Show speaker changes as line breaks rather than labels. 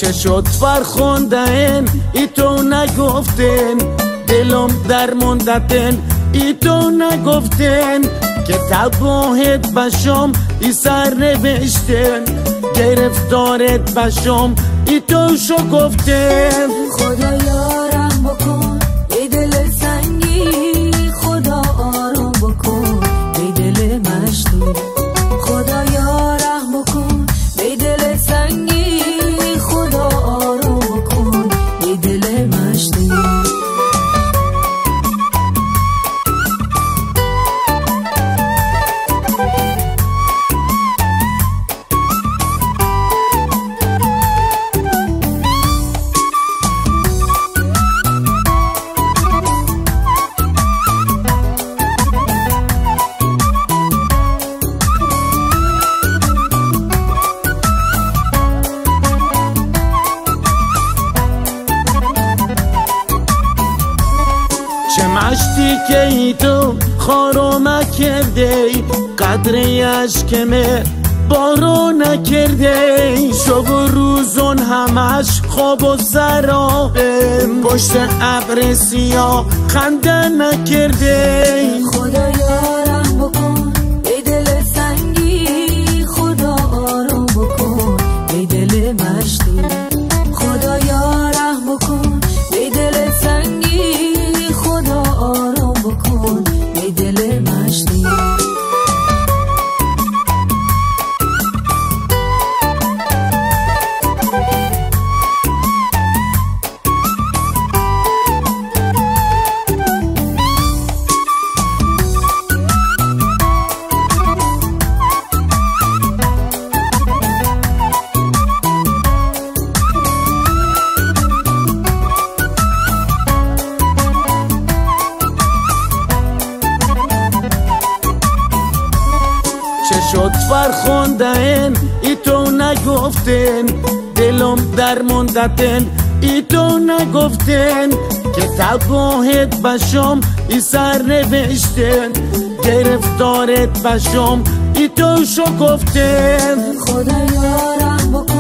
چه شد فرخوندن ای تو نگفتن، دلم در مندتن ای تو نگفتن، که تباهت بشم ای سر نوشتن، گرفتارت بشم ای تو شو گفتن.
خدایا رحم بکن ای دل سنگی، خدا آرام بکن ای دل مشتوی، خدایا رحم بکن ای دل سنگی، خدا آرام بکن ای دل مشتوی.
چه مشتی که ای تو خارو نکرده، قدر اشکمه بارو نکرده، شب و روزون همش خواب و سرابه، پشت ابر سیاه خنده نکرده.
خدایا رحم بکن ای دل سنگی، خدا آرام بکن ای دل مشتی، خدایا رحم بکن ای دل سنگی، خدا آرام بکن ای دل مشتی.
چه شد فرخوندن ای تو نگفتن، دلم در مندتن ای تو نگفتن، که تباهت بشم ای سر نوشتن، گرفتارت بشم ای تو شو گفتن.
خدایا رحم بکن